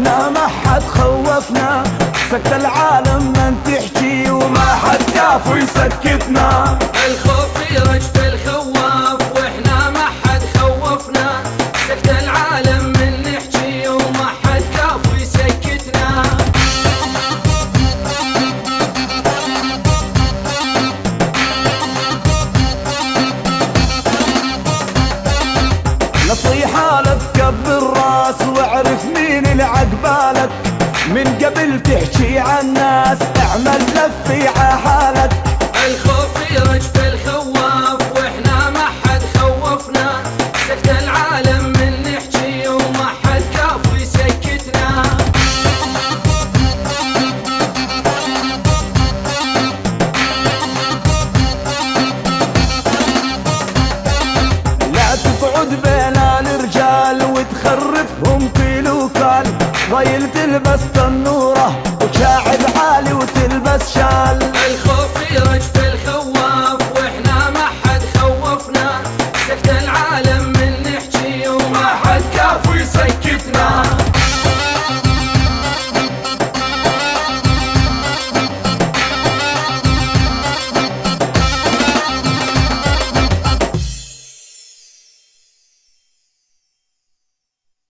واحنا ما حد خوفنا، سكت العالم من تحكي وما حد كافو يسكتنا. الخوف يرج في الخواف واحنا ما حد خوفنا، سكت العالم من نحكي وما حد كافو يسكتنا. نصيحة لا تكبر راس واعرف مين اللي عقبالك، من قبل تحكي عن ناس اعمل لفي عحالك. الخوف يرج في الخواف واحنا ما حد خوفنا، سكت العالم من نحكي وما حد كافو يسكتنا. لا تقعد بين الرجال وتخرفهم في لوكال، ضايل تلبس تنوره وشاعب عالي وتلبس شال.